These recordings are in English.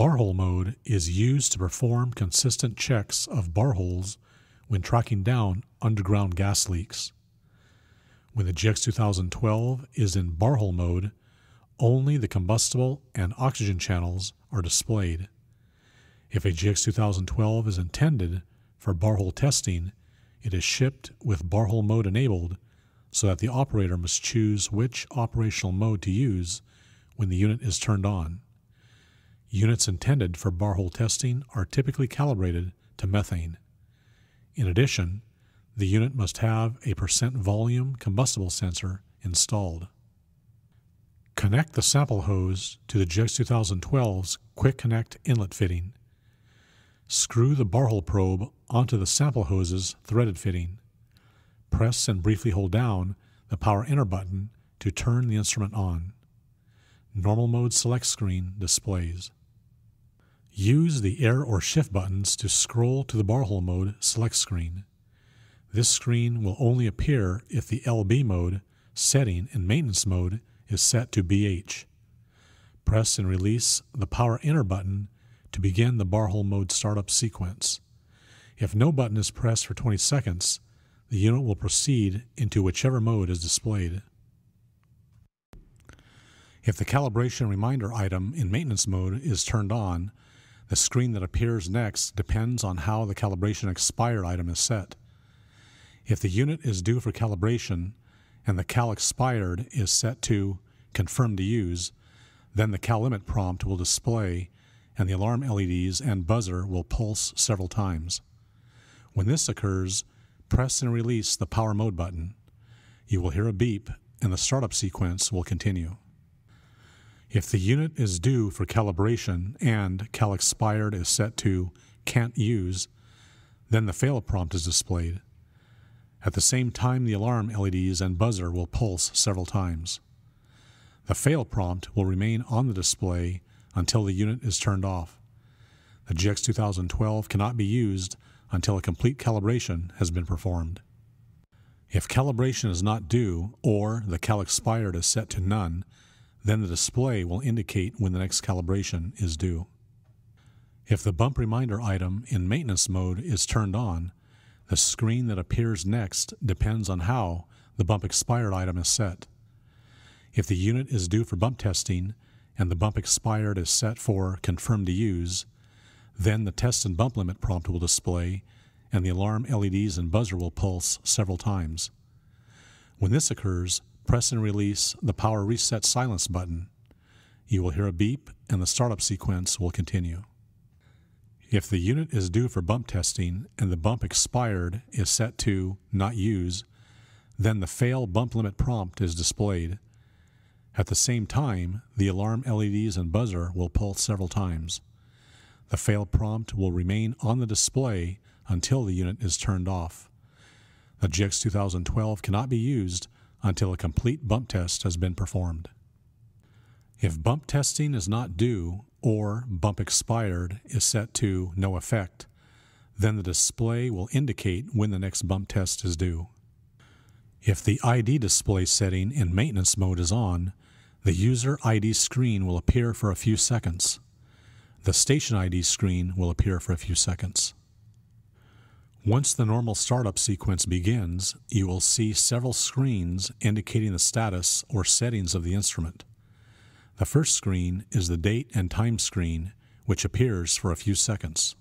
Bar hole mode is used to perform consistent checks of bar holes when tracking down underground gas leaks. When the GX2012 is in bar hole mode, only the combustible and oxygen channels are displayed. If a GX2012 is intended for bar hole testing, it is shipped with bar hole mode enabled so that the operator must choose which operational mode to use when the unit is turned on. Units intended for bar hole testing are typically calibrated to methane. In addition, the unit must have a percent volume combustible sensor installed. Connect the sample hose to the GX2012's Quick Connect inlet fitting. Screw the bar hole probe onto the sample hose's threaded fitting. Press and briefly hold down the power enter button to turn the instrument on. Normal mode select screen displays. Use the air or shift buttons to scroll to the bar hole mode select screen. This screen will only appear if the LB mode setting in maintenance mode is set to BH. Press and release the power enter button to begin the bar hole mode startup sequence. If no button is pressed for 20 seconds, the unit will proceed into whichever mode is displayed. If the calibration reminder item in maintenance mode is turned on, the screen that appears next depends on how the calibration expired item is set. If the unit is due for calibration and the cal expired is set to confirm to use, then the cal limit prompt will display and the alarm LEDs and buzzer will pulse several times. When this occurs, press and release the power mode button. You will hear a beep and the startup sequence will continue. If the unit is due for calibration and cal expired is set to can't use, then the fail prompt is displayed. At the same time, the alarm LEDs and buzzer will pulse several times. The fail prompt will remain on the display until the unit is turned off. The GX2012 cannot be used until a complete calibration has been performed. If calibration is not due or the cal expired is set to none, then the display will indicate when the next calibration is due. If the bump reminder item in maintenance mode is turned on, the screen that appears next depends on how the bump expired item is set. If the unit is due for bump testing and the bump expired is set for confirm to use, then the test and bump limit prompt will display and the alarm LEDs and buzzer will pulse several times. When this occurs, press and release the power reset silence button. You will hear a beep and the startup sequence will continue. If the unit is due for bump testing and the bump expired is set to not use, then the fail bump limit prompt is displayed. At the same time, the alarm LEDs and buzzer will pulse several times. The fail prompt will remain on the display until the unit is turned off. The GX2012 cannot be used until a complete bump test has been performed. If bump testing is not due or bump expired is set to no effect, then the display will indicate when the next bump test is due. If the ID display setting in maintenance mode is on, the user ID screen will appear for a few seconds. The station ID screen will appear for a few seconds. Once the normal startup sequence begins, you will see several screens indicating the status or settings of the instrument. The first screen is the date and time screen, which appears for a few seconds.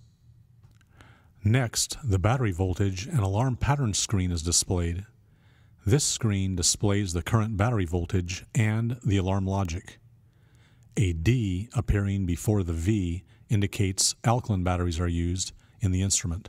Next, the battery voltage and alarm pattern screen is displayed. This screen displays the current battery voltage and the alarm logic. A D appearing before the V indicates alkaline batteries are used in the instrument.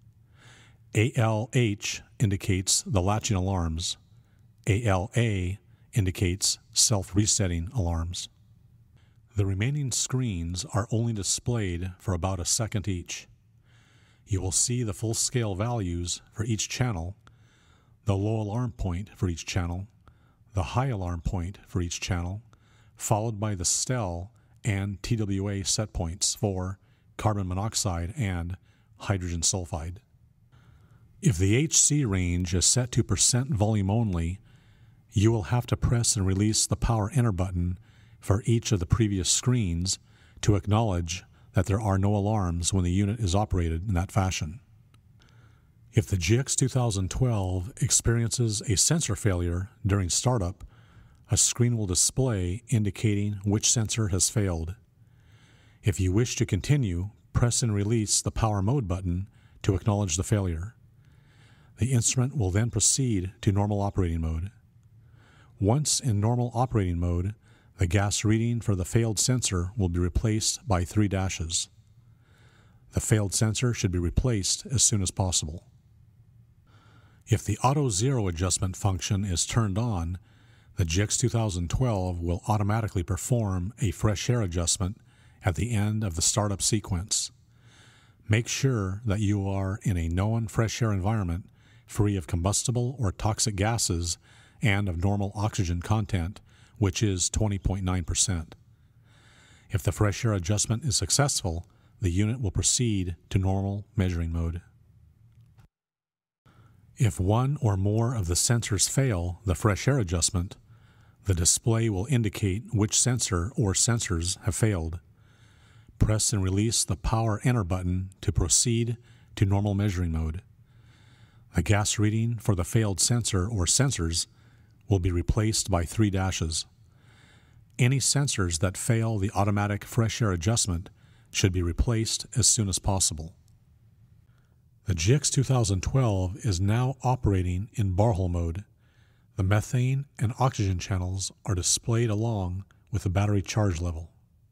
ALH indicates the latching alarms. ALA indicates self-resetting alarms. The remaining screens are only displayed for about a second each. You will see the full-scale values for each channel, the low alarm point for each channel, the high alarm point for each channel, followed by the STEL and TWA set points for carbon monoxide and hydrogen sulfide. If the HC range is set to percent volume only, you will have to press and release the power enter button for each of the previous screens to acknowledge that there are no alarms when the unit is operated in that fashion. If the GX 2012 experiences a sensor failure during startup, a screen will display indicating which sensor has failed. If you wish to continue, press and release the power mode button to acknowledge the failure. The instrument will then proceed to normal operating mode. Once in normal operating mode, the gas reading for the failed sensor will be replaced by 3 dashes. The failed sensor should be replaced as soon as possible. If the Auto Zero adjustment function is turned on, the GX 2012 will automatically perform a fresh air adjustment at the end of the startup sequence. Make sure that you are in a known fresh air environment free of combustible or toxic gases and of normal oxygen content, which is 20.9%. If the fresh air adjustment is successful, the unit will proceed to normal measuring mode. If one or more of the sensors fail the fresh air adjustment, the display will indicate which sensor or sensors have failed. Press and release the power enter button to proceed to normal measuring mode. The gas reading for the failed sensor or sensors will be replaced by 3 dashes. Any sensors that fail the automatic fresh air adjustment should be replaced as soon as possible. The GX 2012 is now operating in bar hole mode. The methane and oxygen channels are displayed along with the battery charge level.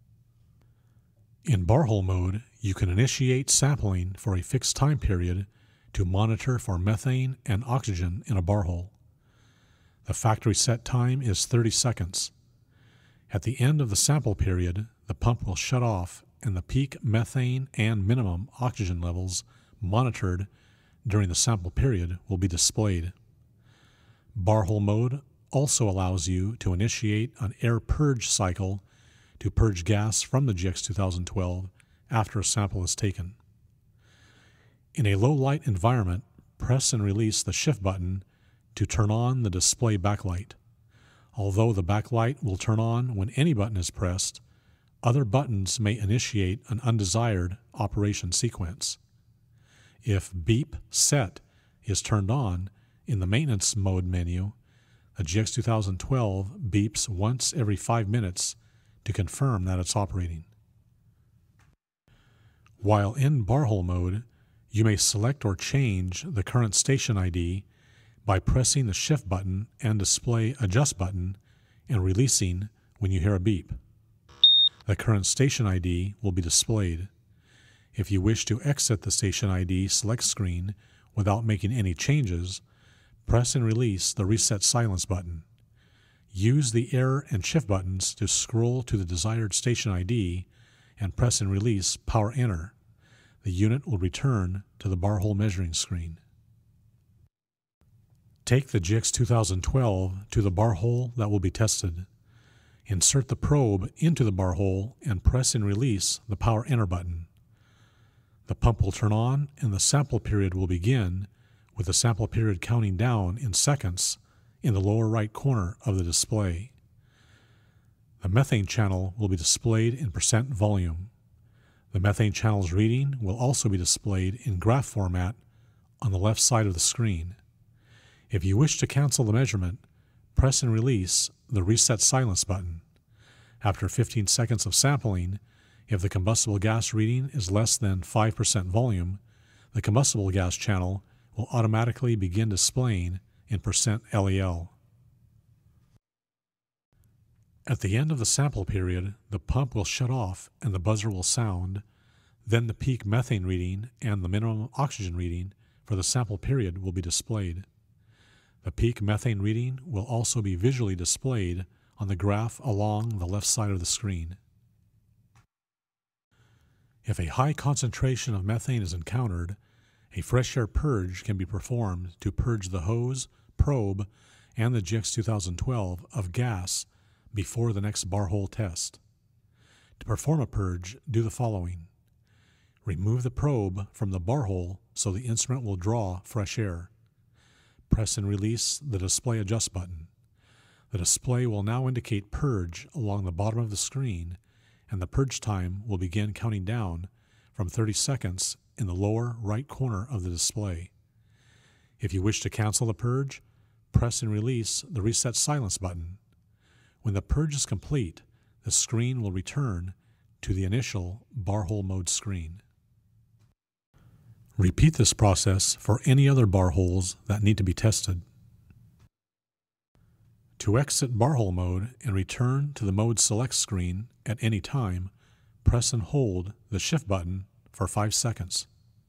In bar hole mode, you can initiate sampling for a fixed time period to monitor for methane and oxygen in a bar hole. The factory set time is 30 seconds. At the end of the sample period, the pump will shut off and the peak methane and minimum oxygen levels monitored during the sample period will be displayed. Bar hole mode also allows you to initiate an air purge cycle to purge gas from the GX 2012 after a sample is taken. In a low light environment, press and release the shift button to turn on the display backlight. Although the backlight will turn on when any button is pressed, other buttons may initiate an undesired operation sequence. If Beep Set is turned on in the maintenance mode menu, the GX 2012 beeps once every 5 minutes to confirm that it's operating. While in bar hole mode, you may select or change the current station ID by pressing the shift button and display adjust button and releasing when you hear a beep. The current station ID will be displayed. If you wish to exit the station ID select screen without making any changes, press and release the reset silence button. Use the air and shift buttons to scroll to the desired station ID and press and release power enter. The unit will return to the bar hole measuring screen. Take the GX 2012 to the bar hole that will be tested. Insert the probe into the bar hole and press and release the power enter button. The pump will turn on and the sample period will begin, with the sample period counting down in seconds in the lower right corner of the display. The methane channel will be displayed in percent volume. The methane channel's reading will also be displayed in graph format on the left side of the screen. If you wish to cancel the measurement, press and release the reset silence button. After 15 seconds of sampling, if the combustible gas reading is less than 5% volume, the combustible gas channel will automatically begin displaying in percent LEL. At the end of the sample period, the pump will shut off and the buzzer will sound. Then the peak methane reading and the minimum oxygen reading for the sample period will be displayed. The peak methane reading will also be visually displayed on the graph along the left side of the screen. If a high concentration of methane is encountered, a fresh air purge can be performed to purge the hose, probe, and the GX 2012 of gas before the next bar hole test. To perform a purge, do the following. Remove the probe from the bar hole so the instrument will draw fresh air. Press and release the display adjust button. The display will now indicate purge along the bottom of the screen, and the purge time will begin counting down from 30 seconds in the lower right corner of the display. If you wish to cancel the purge, press and release the Reset Silence button. When the purge is complete, the screen will return to the initial bar hole mode screen. Repeat this process for any other bar holes that need to be tested. To exit bar hole mode and return to the Mode Select screen at any time, press and hold the Shift button for 5 seconds.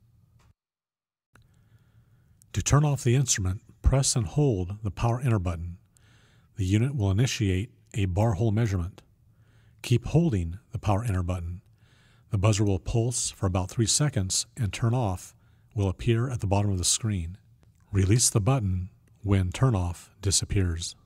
To turn off the instrument, press and hold the Power Enter button. The unit will initiate a bar hole measurement. Keep holding the Power Enter button. The buzzer will pulse for about 3 seconds and turn off will appear at the bottom of the screen. Release the button when turn off disappears.